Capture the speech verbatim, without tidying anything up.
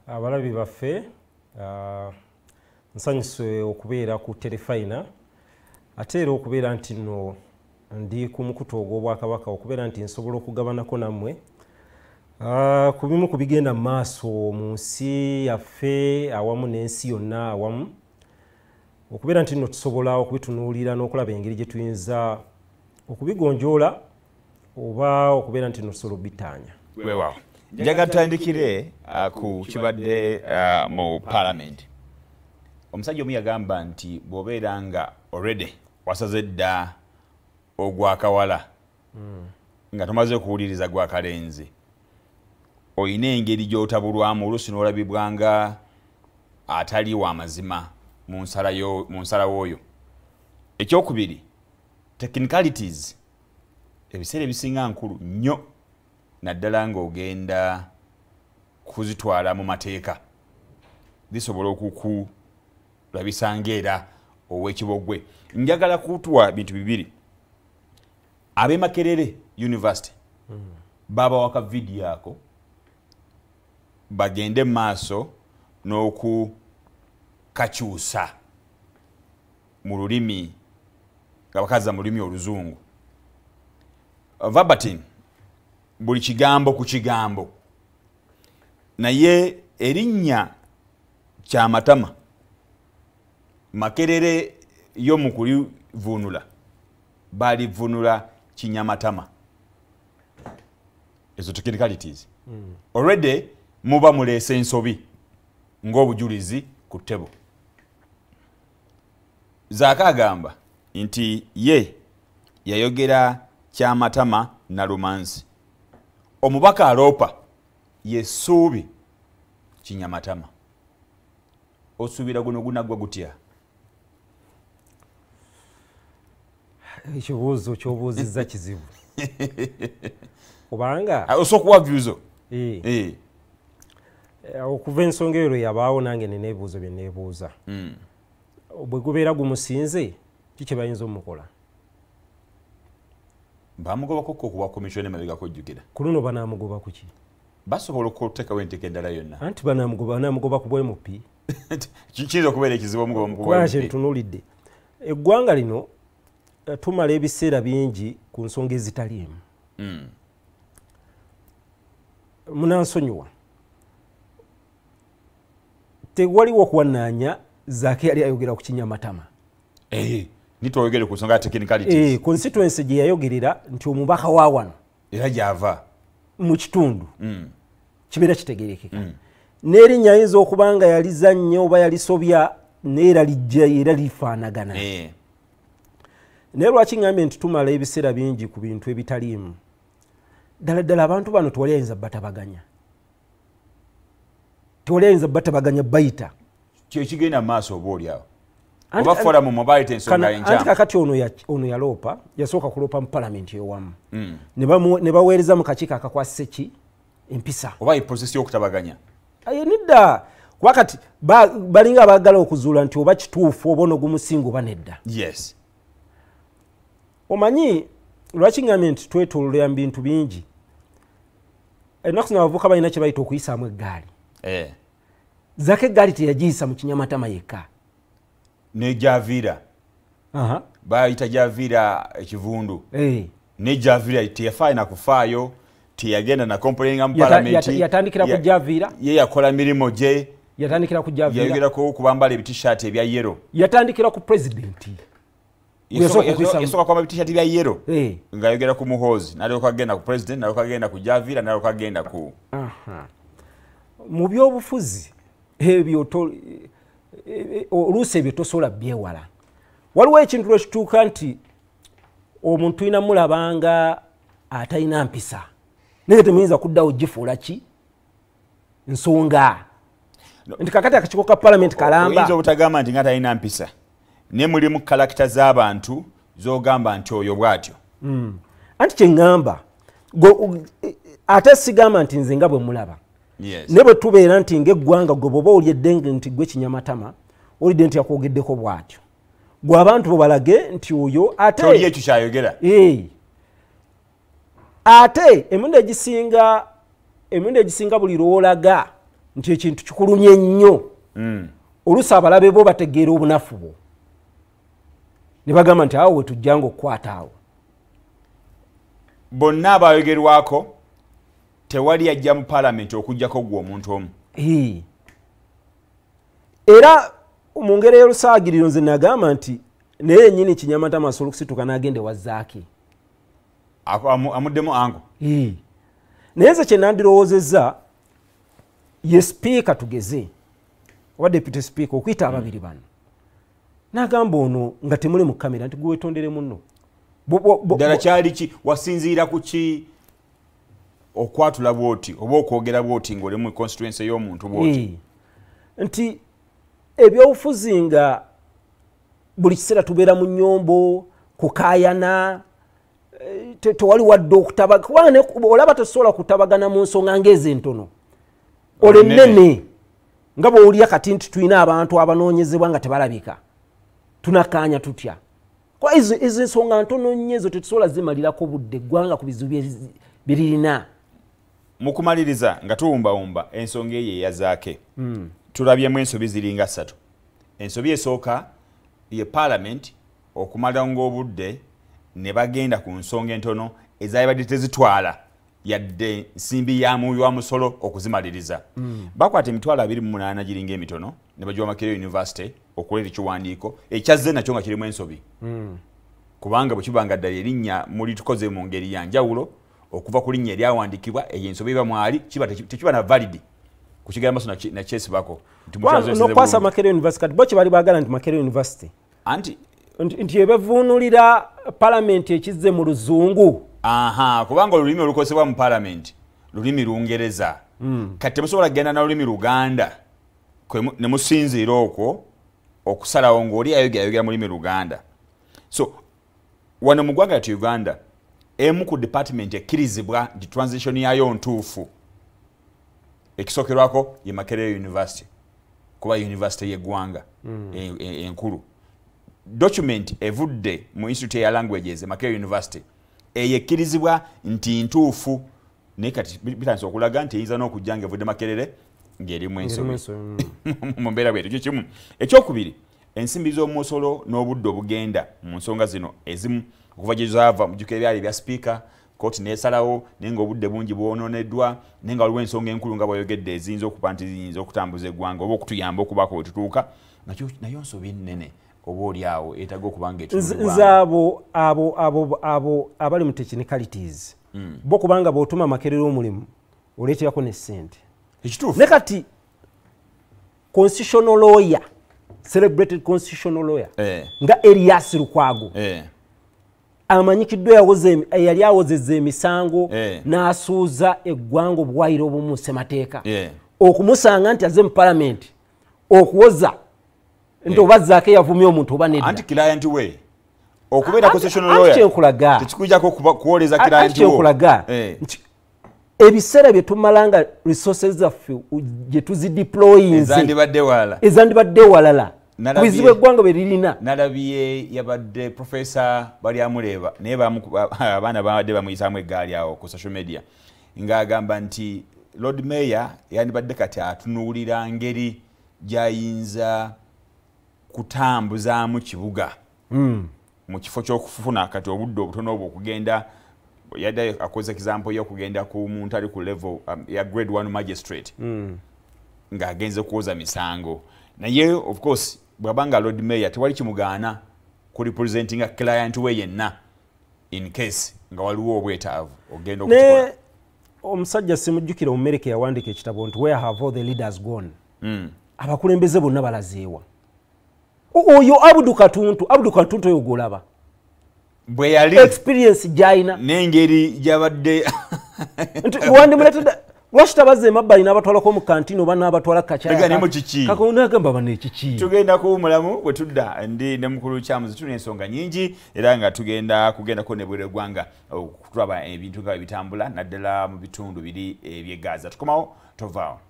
Abalabi baffe uh, nsanyuse okubeera ku Terefayina ate era okubeera nti nno ndi ku mukutu ogw'Obwakabaka okubeera nti nsobola okugabanako nammwe uh, ku bimu ku bigenda mu maaso mu nsi yaffe awamu n'ensi yonna awamu okubeera nti nno tusobola okubitunuulira n'okulaba engeri gye tuyinza okubigonjoola oba okubeera nti nno tusobola obitaanya. Weewaawo. Njaga tutandikire uh, ku kibadde uh, mu Parliament. Omusajja omu yagamba nti bw'obeera nga already wasaze dda ogwakawala mm. nga tomaze okuwuliriza gwakalenzi oyina engeri gy'otabulwamu oluusi n'olabibwa nga atali wa mazima mu nsalawo oyo. Ekyokubiri, technicalities ebiseera ebisinga nkulu nnyo naddala ng'ogenda kuzitwala mu mateeka bisobola okukulabisa ng'era ow'ekibogwe. Njagala kutuwa bintu bibiri. Ab'e Makerere University mm. baba waka video ako bagende maaso n'okukakyusa mu lulimi nga bakaza mu lulimi oluzungu. Verbatim buli kigambo ku kigambo naye erinnya Kyamatama Makerere yo mu kulivunula balivunula Kinyamatama. Ezo technicalities mm. already muba mulese ensobi ng'obujulizi ku ttebo. Zaake agamba nti ye yayogera Kyamatama na Lumansi. Omubaka aloopa ye Ssuubi Kinyamatama. Osuubira guno gunagwa gutya? Ekibuuzo ky'obuuzizza kizibu. Kubanga osookuwa vyuzo. Eh. Eh. Okuva ensonga eyo yabaawo nange nina ebibuuzo bye neebuuza. Mm. Bwe gubeera gumusinze kiki bayinza omukola? Bamugobako kuba komishoni emabega kujjukira. Ku luno banaamugoba ku ki? Basobola okuteekawo enteeka endala yonna. Anti banaamugoba banaamugoba ku bwe M P. Kiyinza okubeera ekizibu omugoba mu kuba kye ntunuulidde. Eggwanga lino tumala ebiseera bingi ku nsonga ezitaliimu. Mm. Munansonyiwa. Tewaliwo okuwannaanya Zaake yali ayogera ku Kinyamatama. Eh, nitwogere ku nsonga ya technicalities. Eh, constituency gye yayogerera nti omubaka wa wano era gy'ava mu kitundu mm. kibeera kitegeerekeka. Mm. N'erinnya ayinza okuba nga yalizannya oba yalisobya neera lijja era lifaanagana. Eh. Naye lwaki ngambye nti tumala ebiseera bingi ku bintu ebitaliimu. Ddala ddala abantu bano tewali ayinza batabaganya. Tewali ayinza batabaganya bayita. Kyekigenda mu maaso oba oliawo. Oba foramu mobile ensonga y'enjama. Anti kakati ono ya ono yaloopa yasooka kuloopa mu Parliament y'ewamu. Mm. Ne baweereza mu kakiiko akakwasise ki empisa. Oba process y'okutabaganya. Aye nidda. Wakati ba, balinga abaagala okuzuula nti oba kituufu oba ono gumusinga oba nedda. Yes. Omanyi lwaki ngambye nti twetoololera mu bintu bingi. Ennaku zino abavubuka balina kye bayita okuyisaamu eggaali. Eh. Zaake eggaali teyagiyisa mu Kinyamatama yekka. Ne Javira. Aha. Bayita Javira ekivundu. Eh. Ne Javira teyafaayo kufaayo, teyagenda na complaining mu Parliament. Yatandikira ku Javira. Ye yakola mirimo gye. Yatandikira ku Javira. Yayogera ko kubambala ebit-shirt ebya yellow. Yatandikira ku Pulezidenti. Yasoka kwa t-shirt bya yellow. Eh. Nga yogera ku Muhoozi, nalyoka agenda ku President, nalyoka agenda ku Javira, nalyoka agenda ku. Aha. Mu byobufuzi ebyo oluusi ebyo tosobola byewala. Waliwo ekintu lwekituuka nti omuntu ina mulabanga atalina mpisa naye temuyinza kuddawo gifuula ki nsonga nti kakati akakiiko ka Parliament kalamba. Oyinza obutagamba nti nga talina mpisa ne mulimu kalakita z'abantu z'ogamba nti oyo bw'atyo. Mm. Anti kye ngamba ate sigamba nti nze nga bwe mulaba. Yes. Ne bwe tubeera nti ng'eggwanga gwe bw'oba oli eddenge nti gwe Kinyamatama olidde nti yakwogeddeko bw'atyo. Gwe abantu bo balage nti oyo ate toli ekyo kyayogera. Eh. Ate emirundi egisinga emirundi egisinga buli lw'olaga nti ekintu kikulumye nnyo mm. oluusi abalabe bo bategeera obunafu bwo ne bagamba nti awo wetujjanga okukwata awo bonna abayogerwako tewali yajja mu paalamenti okujjako gwe omuntu omu era mu ngeri y'olusaagiriro nze nagamba nti naye yennyini Kinyamatama asobola okusituka n'agende wa Zaake amuddemu ango naye nze kye nandirowoozezza ye sipiika tugeze oba deputy speaker okuyita ababiri bano n'agamba ono nga temuli mu kamera nti gwe wetondere munno ddala kyali ki wasinziira ku ki okwatula bwoti oba okwogera bwoti ng'oli mu constituency y'omuntu bwoti nti ebyobufuzi nga buli kiseera tubeera mu nnyombo kukaayana tewali wadde okutabagana olaba tosobola kutabagana mu nsonga ng'ezo entono ole nnene nga bw'owulira kati nti tulina abantu abanoonyezebwa nga tebalabika tunakaanya tutya kwa ezo ensonga ntono nnyo ezo tetusobola zimalirako budde eggwanga ku bizibu biririna mu kumaliriza nga tuwumbawumba ensonga eyo eya Zaake tulabyemu ensobi ziringa ssatu ensobi esooka ye paalamenti okumala ng'obudde ne bagenda ku nsonga entono ezaali badde tezitwala yadde nsimbi ya muwi wa musolo okuzimaliriza bakwata emitwalo abiri mu munaana giringa emitono ne bagiwa Makerere University okuleeta ekiwandiiko ekyazze nakyo nga kirimu ensobi kubanga bwe kibanga ddala erinnya muli tukoze mu ngeri ya njawulo okuva ku linnya eryawandiikibwa eyo ensobi eba mwali tekiba na validi ku kigambo so nakyesibako nokwasa Makerere University kati bo kye bali baagala nti Makerere University anti nti ebevuunulira paalamenti ekizze mu luzungu aha kubanga olulimi olukozesebwa mu paalamenti lulimi Lungereza kati temusobola kugenda na lulimi Luganda ne musinziira okwo okusalawo ng'oli ayogera ayogera mu lulimi Luganda so wano mu ggwanga lyattu Uganda emu ku department ekkirizibwa nti transition yayo ntuufu ekisookerwako ye Makerere University kuba university y'eggwanga enkulu document evudde mu Institute ya Languages e Makerere University eyekkirizibwa nti ntuufu naye kati bitandise okulaga nti eyinza n'okujja ng'evudde Makerere ng'erimu ensobi mu mbeera bwetu kyo kimu ekyokubiri ensimbi z'omusolo n'obudde obugenda mu nsonga zino ezimu okuva gye zaava mujjuka ebyali bya sipiika kooti neesalawo naye ng'obudde bungi bwonooneddwa naye nga waliwo ensonga enkulu nga bw'ayogedde eziyinza okuba nti ziyinza okutambuza eggwanga oba okutuyamba okubaako we tutuuka nayo nsobi nnene oba oli awo etaga okuba nze abo abo abo abo abali mu technicalities bo kubanga bw'otuma Makerere omulimu oleeterako ne ssente ekituufu ne kati constitutional lawyer celebrated constitutional lawyer nga Elias Lukwago amanyikiddwa yali awozezza emisango n'asuuza eggwanga obuwaire obumu ssemateeka okumusanga nti aze mu paalamenti okuwoza nti oba Zaake yavumye omuntu oba nedda anti client we okubeera constitutional lawyer tekikujjako kuwoleza client wo kyenkulaga nti ebiseera bye tumalanga resources zaffe gye tuzideployinze ezandibadde walala ezandibadde walala bizibu eggwanga bwe lirina nalabye yabadde profesa bali amuleeba naye abaana babadde bamuyisaamu eggaali awo ku social media ng'agamba nti Lord Mayor yandibadde kati atunuulira ngeri gy'ayinza kutambuzaamu kibuga mu kifo ky'okufuna kati obudde obutono obwo okugenda yadde akoze example y'okugenda ku muntu ali ku level ya grade one magistrate ng'agenze kuwoza misango naye of course bw'abanga Lord Mayor tewali kimugaana ku representing a client we yenna in case nga waliwo obwetaavu ogenda okukikola omusajja simujjukira mu America yawandiika ekitabo nti where have all the leaders gone abakulembeze bonna balazeewa oyo Abdu Katuntu Abdu Katuntu oyo golaba bwe yali experience gyayina n'engeri gyabadde nti wandi muletedde lwaki tabaze emabbali n'abatwalako mu kantini oba n'abatwala kakyakakagamba bano ekiki tugenda kuwumulamu bwe tudda ndi ne mukulu Lukyamuzi tulina ensonga nyingi era nga tugenda kugendako ne bwere eggwanga okutulaba ebintu nga bwe bitambula naddala mu bitundu biri eby'e Gaza tukomawo tovaawo